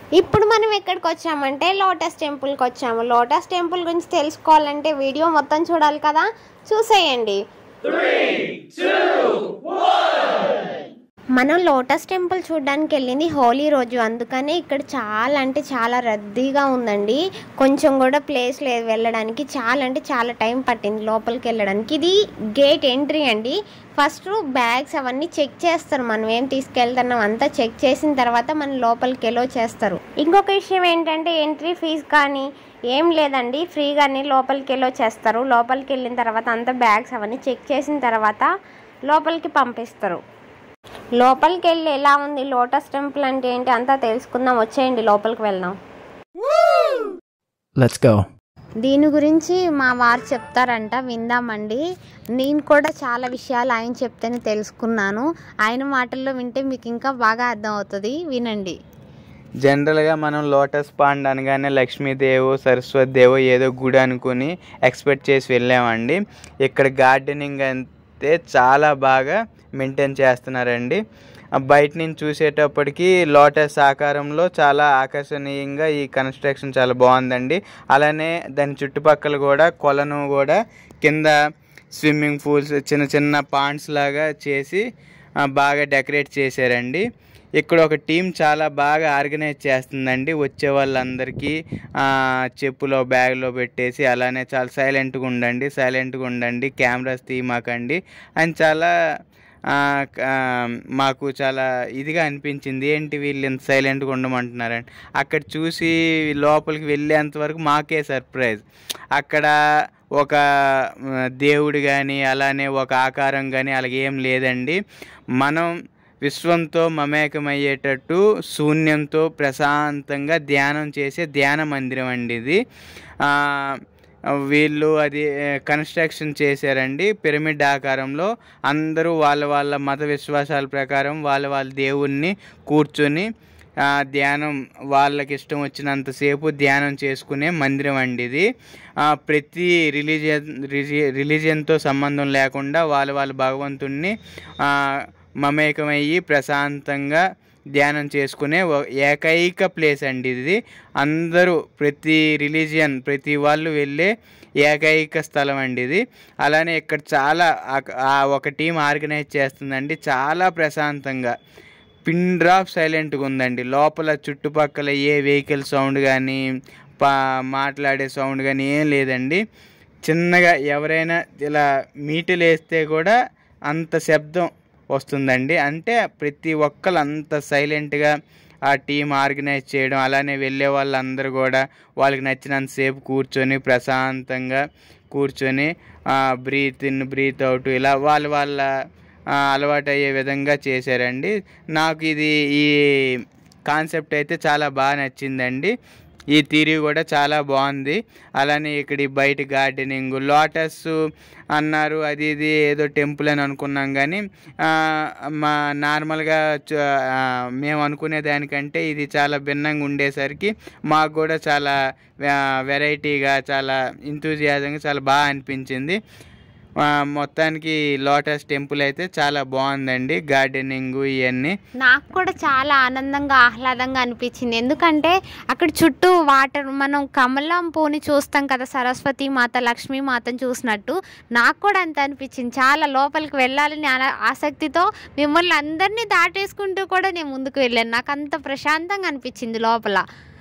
ఇప్పుడు మనం ఎక్కడికి వచ్చామంటే లోటస్ టెంపుల్కి వచ్చాము. లోటస్ టెంపుల్ గురించి తెలుసుకోవాలంటే వీడియో మొత్తం చూడాలి కదా, చూసేయండి. మనం లోటస్ టెంపుల్ చూడడానికి వెళ్ళింది హోలీ రోజు, అందుకనే ఇక్కడ చాలా అంటే చాలా రద్దీగా ఉందండి. కొంచెం కూడా ప్లేస్ లేదు వెళ్ళడానికి, చాలా అంటే చాలా టైం పట్టింది లోపలికి వెళ్ళడానికి. ఇది గేట్ ఎంట్రీ అండి. ఫస్ట్ బ్యాగ్స్ అవన్నీ చెక్ చేస్తారు, మనం ఏం తీసుకెళ్తున్నాం అంతా చెక్ చేసిన తర్వాత మనం లోపలికి ఎలో చేస్తారు. ఇంకొక విషయం ఏంటంటే ఎంట్రీ ఫీజు కానీ ఏం లేదండి, ఫ్రీగానే లోపలికి ఎలో చేస్తారు. లోపలికి వెళ్ళిన తర్వాత అంతా బ్యాగ్స్ అవన్నీ చెక్ చేసిన తర్వాత లోపలికి పంపిస్తారు. లోపలికి వెళ్ళి ఎలా ఉంది లోటస్ టెంపుల్ అంటే ఏంటి అంతా తెలుసుకుందాం, వచ్చేయండి లోపలికి వెళ్దాం. Let's go. దీని గురించి మా వారు చెప్తారంట, విందామండి. నేను కూడా చాలా విషయాలు ఆయన చెప్తేనే తెలుసుకున్నాను. ఆయన మాటల్లో వింటే మీకు ఇంకా బాగా అర్థం అవుతుంది, వినండి. జనరల్గా మనం లోటస్ పాండ్ అనగానే లక్ష్మీదేవో సరస్వతిదేవో ఏదో గుడి అనుకుని ఎక్స్పెక్ట్ చేసి వెళ్ళామండి. ఇక్కడ గార్డెనింగ్ అయితే చాలా బాగా మెయింటైన్ చేస్తున్నారండి. బయట నుంచి చూసేటప్పటికి లోటస్ ఆకారంలో చాలా ఆకర్షణీయంగా ఈ కన్స్ట్రక్షన్ చాలా బాగుందండి. అలానే దాని చుట్టుపక్కల కూడా కొలను కూడా కింద స్విమ్మింగ్ పూల్స్ చిన్న చిన్న పాండ్స్ లాగా చేసి బాగా డెకరేట్ చేశారండి. ఇక్కడ ఒక టీం చాలా బాగా ఆర్గనైజ్ చేస్తుందండి. వచ్చే వాళ్ళందరికీ చెప్పులో బ్యాగ్లో పెట్టేసి అలానే చాలా సైలెంట్గా ఉండండి, కెమెరాస్ తీయమాకండి అని చాలా మాకు చాలా ఇదిగా అనిపించింది. ఏంటి వీళ్ళు ఇంత సైలెంట్గా ఉండమంటున్నారండి. అక్కడ చూసి లోపలికి వెళ్ళేంతవరకు మాకే సర్ప్రైజ్. అక్కడ ఒక దేవుడు కానీ అలానే ఒక ఆకారం కానీ అలాగే ఏం లేదండి. మనం విశ్వంతో మమేకమయ్యేటట్టు శూన్యంతో ప్రశాంతంగా ధ్యానం చేసే ధ్యాన మందిరం అండి ఇది. వీళ్ళు అది కన్స్ట్రక్షన్ చేశారండి పిరమిడ్ ఆకారంలో. అందరూ వాళ్ళ మత విశ్వాసాల ప్రకారం వాళ్ళ దేవుణ్ణి కూర్చొని ధ్యానం వాళ్ళకి ఇష్టం వచ్చినంతసేపు ధ్యానం చేసుకునే మందిరం అండి ఇది. ప్రతి రిలీజియన్తో సంబంధం లేకుండా వాళ్ళ భగవంతుణ్ణి మమేకమయ్యి ప్రశాంతంగా ధ్యానం చేసుకునే ఏకైక ప్లేస్ అండి ఇది. అందరూ ప్రతి వాళ్ళు వెళ్ళే ఏకైక స్థలం అండి ఇది. అలానే ఇక్కడ చాలా ఒక టీం ఆర్గనైజ్ చేస్తుందండి. చాలా ప్రశాంతంగా పిన్ డ్రాప్ సైలెంట్గా ఉందండి. లోపల చుట్టుపక్కల ఏ వెహికల్ సౌండ్ కానీ మాట్లాడే సౌండ్ కానీ ఏం లేదండి. చిన్నగా ఎవరైనా ఇలా మీటలు వేస్తే కూడా అంత శబ్దం వస్తుందండి. అంటే ప్రతి ఒక్కరు అంత సైలెంట్గా ఆ టీం ఆర్గనైజ్ చేయడం, అలానే వెళ్ళే వాళ్ళందరూ కూడా వాళ్ళకి నచ్చినంతసేపు కూర్చొని ప్రశాంతంగా కూర్చొని బ్రీత్ ఇన్ బ్రీత్ అవుట్ ఇలా వాళ్ళ అలవాటు అయ్యే విధంగా చేశారండి. నాకు ఈ కాన్సెప్ట్ అయితే చాలా బాగా నచ్చిందండి. ఈ థియరీ కూడా చాలా బాగుంది. అలానే ఇక్కడ బయట గార్డెనింగ్ లోటస్ అన్నారు, అది ఏదో టెంపుల్ అని అనుకున్నాం. కానీ మా నార్మల్గా మేము అనుకునే దానికంటే ఇది చాలా భిన్నంగా ఉండేసరికి మాకు కూడా చాలా వెరైటీగా చాలా ఎంతూజియాజంగా చాలా బాగా అనిపించింది. మొత్తానికి లోటస్ టెంపుల్ అయితే చాలా బాగుందండి. గార్డెనింగ్ ఇవన్నీ నాకు కూడా చాలా ఆనందంగా ఆహ్లాదంగా అనిపించింది. ఎందుకంటే అక్కడ చుట్టూ వాటర్, మనం కమలం పూని చూస్తాం కదా సరస్వతి మాత లక్ష్మీ మాతను చూసినట్టు నాకు కూడా అంత అనిపించింది. చాలా లోపలికి వెళ్ళాలని ఆసక్తితో మిమ్మల్ని అందరినీ దాటేసుకుంటూ కూడా నేను ముందుకు వెళ్ళాను. నాకు అంత ప్రశాంతంగా అనిపించింది లోపల.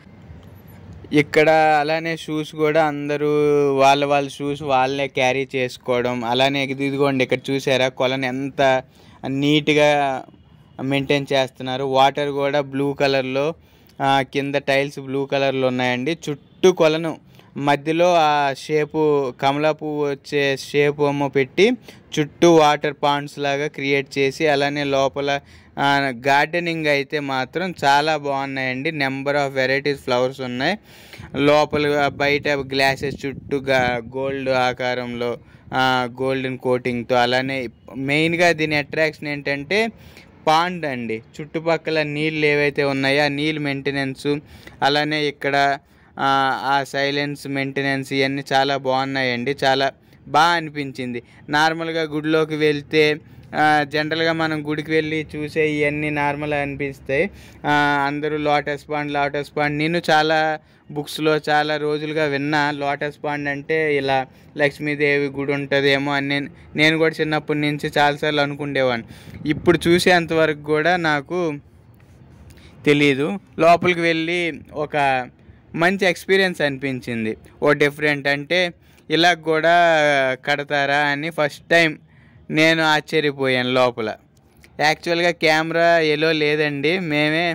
ఇక్కడ అలానే షూస్ కూడా అందరూ వాళ్ళ షూస్ వాళ్ళే క్యారీ చేసుకోవడం. అలానే ఇదిగోండి ఇక్కడ చూసారా కొలను ఎంత నీట్గా మెయింటైన్ చేస్తున్నారు. వాటర్ కూడా బ్లూ కలర్లో, కింద టైల్స్ బ్లూ కలర్లో ఉన్నాయండి. చుట్టూ కొలను మధ్యలో ఆ షేపు కమలా పువ్వు వచ్చే షేపు పెట్టి చుట్టూ వాటర్ పాండ్స్ లాగా క్రియేట్ చేసి అలానే లోపల గార్డెనింగ్ అయితే మాత్రం చాలా బాగున్నాయండి. నెంబర్ ఆఫ్ వెరైటీస్ ఫ్లవర్స్ ఉన్నాయి. లోపల బయట గ్లాసెస్ చుట్టూ గోల్డ్ ఆకారంలో గోల్డెన్ కోటింగ్తో. అలానే మెయిన్గా దీని అట్రాక్షన్ ఏంటంటే పాండ్ అండి. చుట్టుపక్కల నీళ్ళు ఏవైతే ఉన్నాయో ఆ నీళ్ళు మెయింటెనెన్స్, అలానే ఇక్కడ ఆ సైలెన్స్ మెయింటెనెన్స్ ఇవన్నీ చాలా బాగున్నాయండి. చాలా బాగా అనిపించింది. నార్మల్గా గుడిలోకి వెళ్తే జనరల్గా మనం గుడికి వెళ్ళి చూసే ఇవన్నీ నార్మల్ అనిపిస్తాయి. అందరూ లోటస్ పాండ్ నేను చాలా బుక్స్లో చాలా రోజులుగా విన్నా. లోటస్ పాండ్ అంటే ఇలా లక్ష్మీదేవి గుడి ఉంటుందేమో అని నేను కూడా చిన్నప్పటి నుంచి చాలాసార్లు అనుకుండేవాడిని. ఇప్పుడు చూసేంతవరకు కూడా నాకు తెలీదు. లోపలికి వెళ్ళి ఒక మంచి ఎక్స్పీరియన్స్ అనిపించింది. ఓ డిఫరెంట్ అంటే ఇలా కూడా కడతారా అని ఫస్ట్ టైం నేను ఆశ్చర్యపోయాను. లోపల యాక్చువల్గా కెమెరా ఎలో లేదండి. మేమే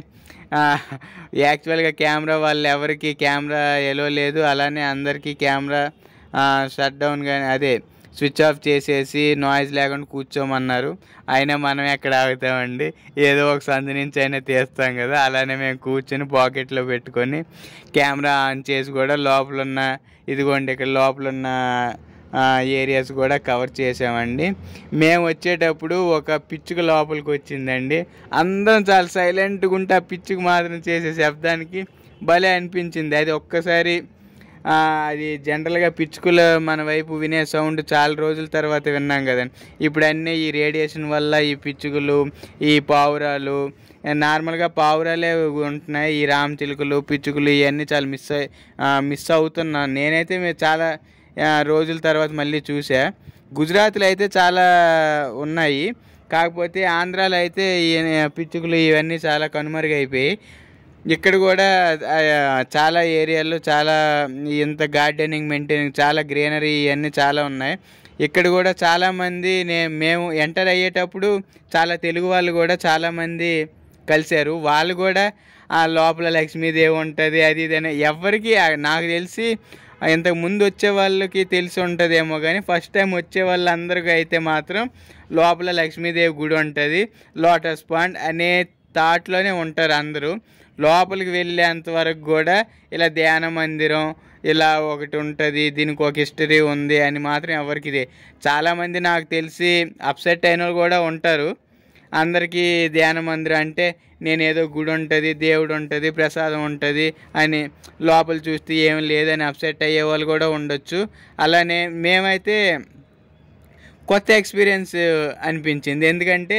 యాక్చువల్గా కెమెరా వాళ్ళు ఎవరికి కెమెరా ఎలో లేదు. అలానే అందరికీ కెమెరా షట్ డౌన్ కానీ అదే స్విచ్ ఆఫ్ చేసేసి నాయిస్ లేకుండా కూర్చోమన్నారు. అయినా మనం ఎక్కడ ఆగుతామండి, ఏదో ఒక సందు నుంచి అయినా తీస్తాం కదా. అలానే మేము కూర్చొని పాకెట్లో పెట్టుకొని కెమెరా ఆన్ చేసి కూడా లోపలున్న ఇదిగోండి ఇక్కడ లోపలున్న ఏరియాస్ కూడా కవర్ చేసామండి. మేము వచ్చేటప్పుడు ఒక పిచ్చుక లోపలికి వచ్చిందండి. అందరం చాలా సైలెంట్గా ఉంటే ఆ పిచ్చుక మాత్రం చేసే శబ్దానికి భలే అనిపించింది. అది ఒక్కసారి అది జనరల్గా పిచ్చుకలు మన వైపు వినే సౌండ్ చాలా రోజుల తర్వాత విన్నాం కదండి. ఇప్పుడు అన్నీ ఈ రేడియేషన్ వల్ల ఈ పిచ్చుకలు, ఈ పావురాలు, నార్మల్గా పావురాలే ఉంటున్నాయి. ఈ రామచిలుకలు, పిచ్చుకలు ఇవన్నీ చాలా మిస్ అవుతున్నాను. నేనైతే చాలా రోజుల తర్వాత మళ్ళీ చూసా. గుజరాత్లో అయితే చాలా ఉన్నాయి, కాకపోతే ఆంధ్రాలో అయితే ఈ పిచ్చుకలు ఇవన్నీ చాలా కనుమరుగైపోయి. ఇక్కడ కూడా చాలా ఏరియాల్లో చాలా ఇంత గార్డెనింగ్ మెయింటైనింగ్ చాలా గ్రీనరీ ఇవన్నీ చాలా ఉన్నాయి. ఇక్కడ కూడా చాలామంది మేము ఎంటర్ అయ్యేటప్పుడు చాలా తెలుగు వాళ్ళు కూడా చాలామంది కలిశారు. వాళ్ళు కూడా ఆ లోపల లక్ష్మీదేవి ఉంటుంది అది ఇది అని ఎవరికి నాకు తెలిసి ఇంతకు ముందు వచ్చే వాళ్ళకి తెలిసి ఉంటుందేమో కానీ ఫస్ట్ టైం వచ్చే వాళ్ళందరికీ అయితే మాత్రం లోపల లక్ష్మీదేవి గుడి ఉంటుంది, లోటస్ పాండ్ అనే థాట్లోనే ఉంటారు అందరూ. లోపలికి వెళ్ళేంత వరకు కూడా ఇలా ధ్యాన మందిరం ఇలా ఒకటి ఉంటుంది, దీనికి ఒక హిస్టరీ ఉంది అని మాత్రం ఎవరికి ఇది. చాలామంది నాకు తెలిసి అప్సెట్ అయిన వాళ్ళు కూడా ఉంటారు. అందరికీ ధ్యాన మందిరం అంటే నేను ఏదో గుడి ఉంటుంది, దేవుడు ఉంటుంది, ప్రసాదం ఉంటుంది అని లోపల చూస్తే ఏమి లేదని అప్సెట్ అయ్యే వాళ్ళు కూడా ఉండొచ్చు. అలానే మేమైతే కొత్త ఎక్స్పీరియన్స్ అనిపించింది. ఎందుకంటే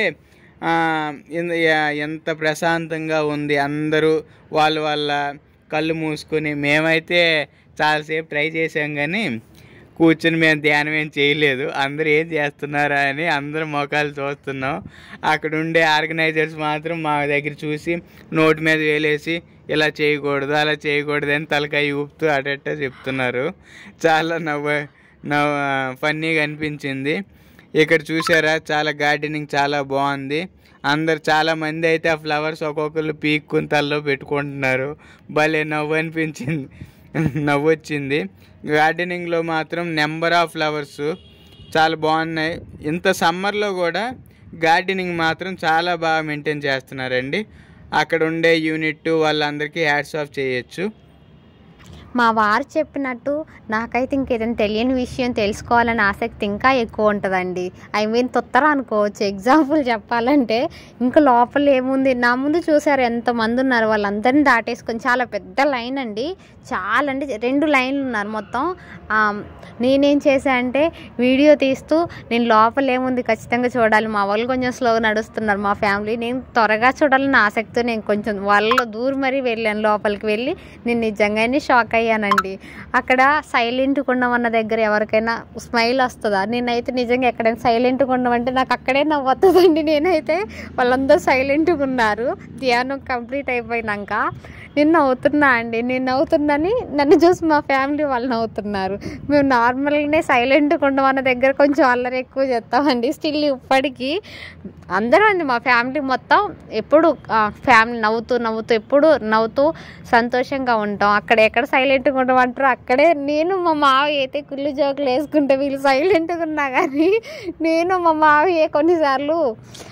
ఎంత ప్రశాంతంగా ఉంది. అందరూ వాళ్ళ కళ్ళు మూసుకొని, మేమైతే చాలాసేపు ట్రై చేసాం కానీ కూర్చొని మేము ధ్యానం ఏం చేయలేదు. అందరూ ఏం చేస్తున్నారా అని అందరూ మొఖాలు చూస్తున్నాం. అక్కడ ఉండే ఆర్గనైజర్స్ మాత్రం మా దగ్గర చూసి నోటి మీద వేలేసి ఇలా చేయకూడదు అలా చేయకూడదు అని తలకాయ ఊపుతూ అటట్ట చెప్తున్నారు. చాలా ఫన్నీగా అనిపించింది. ఇక్కడ చూసారా చాలా గార్డెనింగ్ చాలా బాగుంది. అందరు చాలామంది అయితే ఆ ఫ్లవర్స్ ఒక్కొక్కరు పీక్కుని తలలో పెట్టుకుంటున్నారు. భలే నవ్వు వచ్చింది. గార్డెనింగ్లో మాత్రం నెంబర్ ఆఫ్ ఫ్లవర్స్ చాలా బాగున్నాయి. ఇంత సమ్మర్లో కూడా గార్డెనింగ్ మాత్రం చాలా బాగా మెయింటైన్ చేస్తున్నారండి. అక్కడ ఉండే యూనిట్ వాళ్ళందరికీ హ్యాట్స్ ఆఫ్ చేయొచ్చు. మా వారు చెప్పినట్టు నాకైతే ఇంకేదైనా తెలియని విషయం తెలుసుకోవాలని ఆసక్తి ఇంకా ఎక్కువ ఉంటుందండి. తొత్తర అనుకోవచ్చు. ఎగ్జాంపుల్ చెప్పాలంటే ఇంకా లోపల ఏముంది, నా ముందు చూసారు ఎంతమంది ఉన్నారు, వాళ్ళందరినీ దాటేసుకొని చాలా పెద్ద లైన్ అండి. చాలా అంటే 2 లైన్లు ఉన్నారు మొత్తం. నేనేం చేశా అంటే వీడియో తీస్తూ నేను లోపల ఏముంది ఖచ్చితంగా చూడాలి. మా వాళ్ళు కొంచెం స్లోగా నడుస్తున్నారు మా ఫ్యామిలీ. నేను త్వరగా చూడాలని ఆసక్తితో నేను కొంచెం వాళ్ళలో దూరం మరీ వెళ్ళాను. లోపలికి వెళ్ళి నేను నిజంగానే షాక్ అయ్యానండి. అక్కడ సైలెంట్గా ఉండమన్న దగ్గర ఎవరికైనా స్మైల్ వస్తుందా? నేనైతే నిజంగా ఎక్కడైనా సైలెంట్గా ఉండమంటే నాకు అక్కడే నవ్వు వస్తుందండి. నేనైతే వాళ్ళందరూ సైలెంట్గా ఉన్నారు. ధ్యానం కంప్లీట్ అయిపోయినాక నేను నవ్వుతున్నాని నన్ను చూసి మా ఫ్యామిలీ వాళ్ళు నవ్వుతున్నారు. మేము నార్మల్గానే సైలెంట్గా ఉండమన్న దగ్గర కొంచెం అల్లరి ఎక్కువ చేస్తామండి. స్టిల్ ఇప్పటికీ అందరూ అండి మా ఫ్యామిలీ మొత్తం ఎప్పుడు ఫ్యామిలీ ఎప్పుడు నవ్వుతూ సంతోషంగా ఉంటాం. ఎక్కడ సైలెంట్గా ఉండమంటారో అక్కడే నేను మా మావయ్య అయితే కుళ్ళు జోకులు వేసుకుంటే వీళ్ళు సైలెంట్గా ఉన్నా కానీ నేను మా మావయ్య కొన్నిసార్లు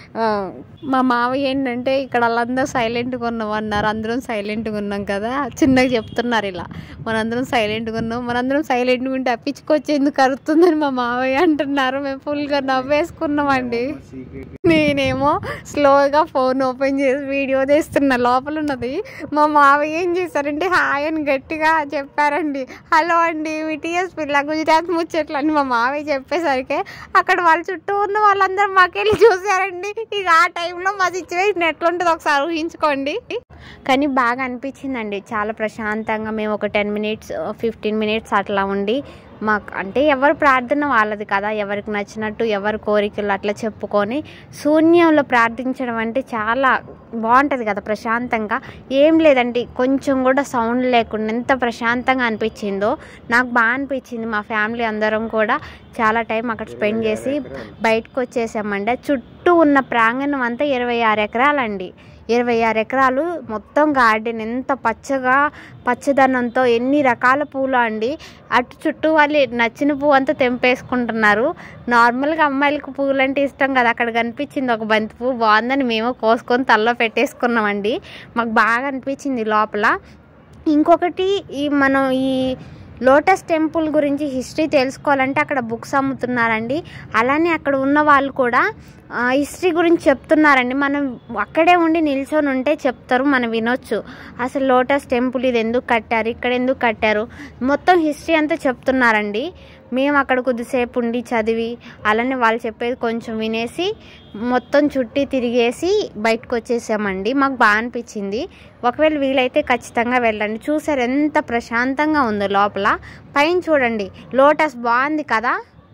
మా మావయ్య ఏంటంటే ఇక్కడ వాళ్ళందరూ సైలెంట్గా ఉన్నాం అన్నారు, అందరం సైలెంట్గా ఉన్నాం కదా, చిన్నగా చెప్తున్నారు ఇలా మనందరం సైలెంట్గా ఉన్నాం, మనందరం సైలెంట్గా ఉంటే అప్పించుకొచ్చి ఎందుకు అరుతుందని మా మావయ్య అంటున్నారు. మేము ఫుల్గా నవ్వేసుకున్నామండి. నేనేమో స్లోగా ఫోన్ ఓపెన్ చేసి వీడియో తీస్తున్నా, లోపల ఉన్నది. మా మావయ్య ఏం చేశారంటే హాయ్ అని గట్టిగా చెప్పారండి. హలో అండి విటిఎస్ పిల్ల గుజరాత్ ముచ్చట్లు అని మా మావయ్య చెప్పేసరికి అక్కడ వాళ్ళ చుట్టూ ఉన్న వాళ్ళందరూ మాకెళ్ళి చూసారండి. ఇక ఆ టైంలో మా సిచ్యువేషన్ ఎట్లుంటుందో ఒకసారి ఊహించుకోండి. కానీ బాగా అనిపించిందండి, చాలా ప్రశాంతంగా. మేము ఒక 10 మినిట్స్ 15 మినిట్స్ అట్లా ఉండి మాకు అంటే ఎవరు ప్రార్థన వాళ్ళది కదా, ఎవరికి నచ్చినట్టు ఎవరి కోరికలు అట్లా చెప్పుకొని శూన్యంలో ప్రార్థించడం అంటే చాలా బాగుంటుంది కదా, ప్రశాంతంగా. ఏం లేదండి, కొంచెం కూడా సౌండ్ లేకుండా ఎంత ప్రశాంతంగా అనిపించిందో నాకు బాగా అనిపించింది. మా ఫ్యామిలీ అందరం కూడా చాలా టైం అక్కడ స్పెండ్ చేసి బయటకు వచ్చేసామండి. చుట్టూ ఉన్న ప్రాంగణం అంతా 26 ఎకరాలండి. 26 ఎకరాలు మొత్తం గార్డెన్, ఎంత పచ్చగా పచ్చదనంతో, ఎన్ని రకాల పూలు అండి. అటు చుట్టూ వాళ్ళు నచ్చిన పువ్వు అంతా తెంపేసుకుంటున్నారు. నార్మల్గా అమ్మాయిలకు పూలు అంటే ఇష్టం కదా, అక్కడ కనిపించింది ఒక బంతి పువ్వు బాగుందని మేము కోసుకొని తల్లో పెట్టేసుకున్నామండి. మాకు బాగా అనిపించింది లోపల. ఇంకొకటి మనం ఈ లోటస్ టెంపుల్ గురించి హిస్టరీ తెలుసుకోవాలంటే అక్కడ బుక్స్ అమ్ముతున్నారండి. అలానే అక్కడ ఉన్న వాళ్ళు కూడా హిస్టరీ గురించి చెప్తున్నారండి. మనం అక్కడే ఉండి నిల్చొని ఉంటే చెప్తారు, మనం వినొచ్చు. అసలు లోటస్ టెంపుల్ ఇది ఎందుకు కట్టారు, ఇక్కడ ఎందుకు కట్టారు, మొత్తం హిస్టరీ అంతా చెప్తున్నారండి. మేము అక్కడ కొద్దిసేపు ఉండి చదివి అలానే వాళ్ళు చెప్పేది కొంచెం వినేసి మొత్తం చుట్టి తిరిగేసి బయటకు వచ్చేసామండి. మాకు బాగా అనిపించింది. ఒకవేళ వీలైతే ఖచ్చితంగా వెళ్ళండి. చూసారు ఎంత ప్రశాంతంగా ఉందో లోపల. పైన చూడండి, లోటస్ బాగుంది కదా.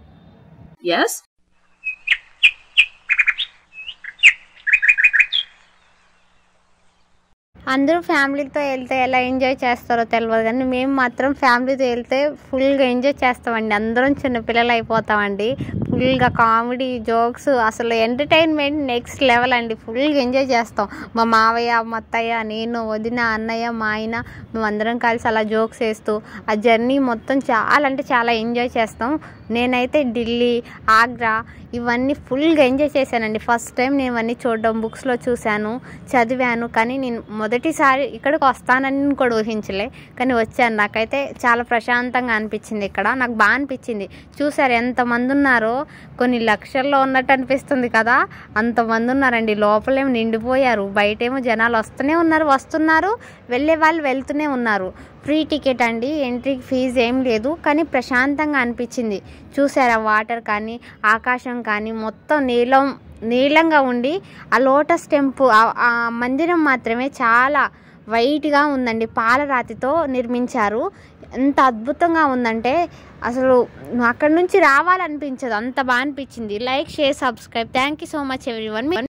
అందరూ ఫ్యామిలీతో వెళ్తే ఎలా ఎంజాయ్ చేస్తారో తెలియదు, కానీ మేము మాత్రం ఫ్యామిలీతో వెళ్తే ఫుల్గా ఎంజాయ్ చేస్తామండి. అందరం చిన్నపిల్లలు అయిపోతామండి. ఫుల్గా కామెడీ జోక్స్, అసలు ఎంటర్టైన్మెంట్ నెక్స్ట్ లెవెల్ అండి. ఫుల్గా ఎంజాయ్ చేస్తాం. మా మావయ్య, మా అత్తయ్య, నేను, వదిన, అన్నయ్య, మా ఆయన, మేమందరం కలిసి అలా జోక్స్ వేస్తూ ఆ జర్నీ మొత్తం చాలా అంటే చాలా ఎంజాయ్ చేస్తాం. నేనైతే ఢిల్లీ, ఆగ్రా ఇవన్నీ ఫుల్గా ఎంజాయ్ చేశానండి. ఫస్ట్ టైం నేను ఇవన్నీ చూడడం, బుక్స్లో చూశాను, చదివాను. కానీ నేను మొదటిసారి ఇక్కడికి వస్తానని కూడా ఊహించలే, కానీ వచ్చాను. నాకైతే చాలా ప్రశాంతంగా అనిపించింది ఇక్కడ. నాకు బాగా అనిపించింది. చూసారు ఎంతమంది ఉన్నారో, కొన్ని లక్షల్లో ఉన్నట్టు అనిపిస్తుంది కదా, అంతమంది ఉన్నారండి. లోపలేమో నిండిపోయారు, బయటేమో జనాలు వస్తున్నారు, వెళ్ళే వాళ్ళు వెళ్తూనే ఉన్నారు. ఫ్రీ టికెట్ అండి, ఎంట్రీకి ఫీజు ఏం లేదు, కానీ ప్రశాంతంగా అనిపించింది. చూసారా వాటర్ కానీ ఆకాశం కానీ మొత్తం నీలంగా ఉండి, ఆ లోటస్ టెంపుల్ ఆ మందిరం మాత్రమే చాలా వైట్గా ఉందండి. పాలరాతితో నిర్మించారు. ఎంత అద్భుతంగా ఉందంటే అసలు అక్కడ నుంచి రావాలనిపించదు, అంత బాగా అనిపించింది. Like, share, subscribe. Thank you so much everyone.